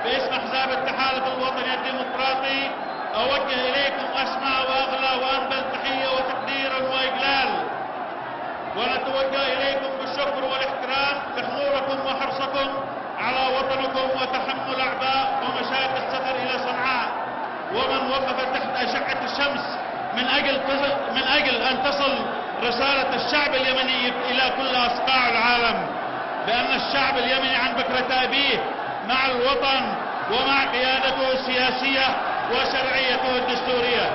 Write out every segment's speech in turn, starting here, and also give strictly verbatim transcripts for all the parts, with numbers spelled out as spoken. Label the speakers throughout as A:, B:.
A: باسم أحزاب التحالف الوطني الديمقراطي أوجه إليكم أسمى وأغلى وأنبل تحية وتقديرا وإجلال، ونتوجه إليكم بالشكر والاحترام لحضوركم وحرصكم على وطنكم وتحمل أعباء ومشاق السفر إلى صنعاء، ومن وقف تحت أشعة الشمس من أجل من أجل أن تصل رسالة الشعب اليمني إلى كل أصقاع العالم بأن الشعب اليمني عن بكرة أبيه مع الوطن ومع قيادته السياسية وشرعيته الدستورية.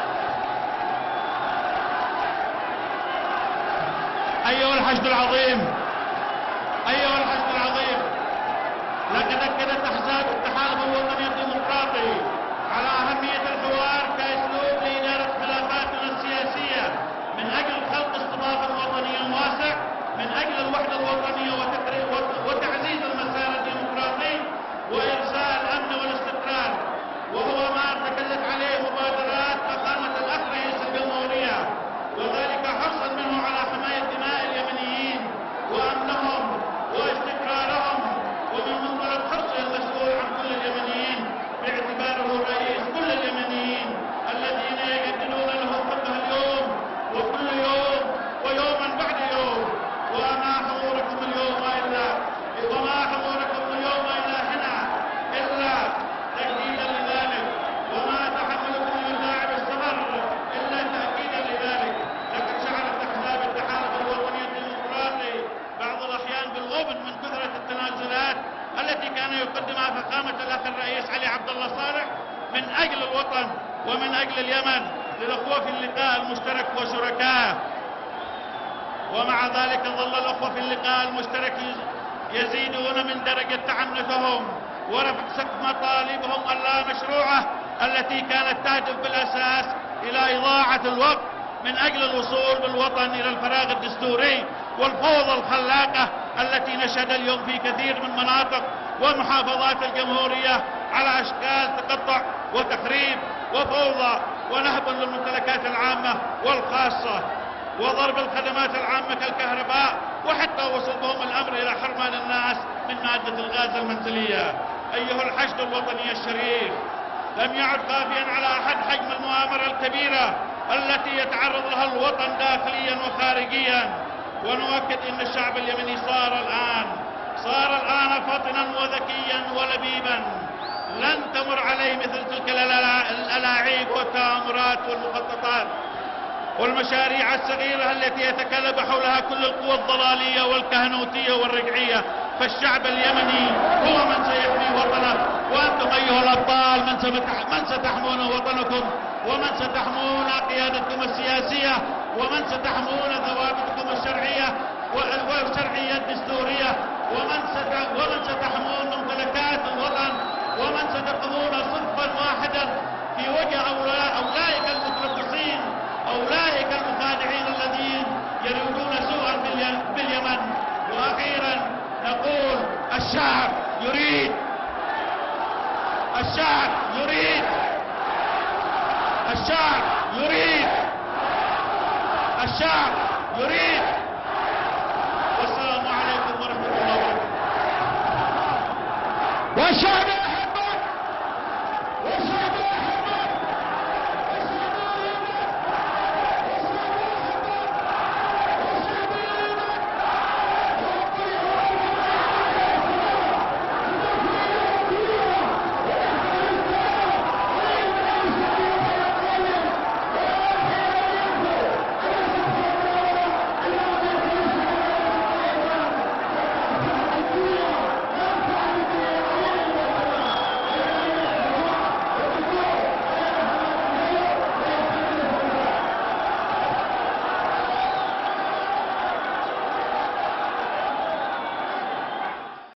A: أيها الحشد العظيم، أيها الحشد العظيم، لقد أكدت أحزاب التحالف الوطني الديمقراطي على أهمية الحوار كأسلوب لإدارة خلافاتنا السياسية من أجل خلق اصطفاف وطني واسع من أجل الوحدة الوطنية وتعزيز المسار الديمقراطي وإرساء الأمن والاستقرار، وهو ما ارتكزت عليه مبادرات فخامة الأخ رئيس الجمهورية، وذلك حرصا منه على حماية دماء اليمنيين وأمنهم واستقرارهم، ومن منطلق حرصه المسؤول عن كل اليمنيين باعتباره رئيس كل اليمنيين الذين يجددون له حقه اليوم وكل يوم ويوما بعد يوم. وما حضوركم اليوم إلا وما حضوركم اليوم إلا هنا إلا تجديدا لذلك، وما تحملكم للاعب السفر إلا تأكيدا لذلك. لقد شعرت أحزاب التحالف الوطني الديمقراطي بعض الأحيان بالغبن من كثرة التنازلات التي كان يقدمها فخامة الأخ الرئيس علي عبد الله صالح من أجل الوطن ومن أجل اليمن للأخوة في اللقاء المشترك وشركائه، ومع ذلك ظل الأخوة في اللقاء المشترك يزيدون من درجة تعنتهم ورفع سقف مطالبهم اللامشروعة التي كانت تهدف بالأساس إلى إضاعة الوقت من أجل الوصول بالوطن إلى الفراغ الدستوري والفوضى الخلاقة التي نشهد اليوم في كثير من مناطق ومحافظات الجمهورية على أشكال تقطع وتخريب وفوضى ونهب للممتلكات العامة والخاصة وضرب الخدمات العامة كالكهرباء، وحتى وصل بهم الأمر إلى حرمان الناس من مادة الغاز المنزلية. أيها الحشد الوطني الشريف، لم يعد خافيا على أحد حجم المؤامرة الكبيرة التي يتعرض لها الوطن داخليا وخارجيا، ونؤكد أن الشعب اليمني صار الآن صار الآن فطنا وذكيا ولبيبا، لن تمر عليه مثل تلك الألاعيب والتآمرات والمخططات والمشاريع الصغيرة التي يتكلب حولها كل القوى الضلالية والكهنوتية والرجعية. فالشعب اليمني هو من سيحمي وطنه، وأنتم أيها الأبطال من, من ستحمون وطنكم، ومن ستحمون قيادتكم السياسية، ومن ستحمون ضوابطكم الشرعية والشرعية الدستورية، ومن, ومن ستحمون ممتلكات الوطن، ومن ستقومون صفا واحدا في وجه أولئك المتربصين أولئك المخادعين الذين يريدون سوءا باليمن. وأخيرا نقول الشعب يريد الشعب يريد الشعب يريد الشعب يريد والسلام عليكم ورحمة الله وبركاته.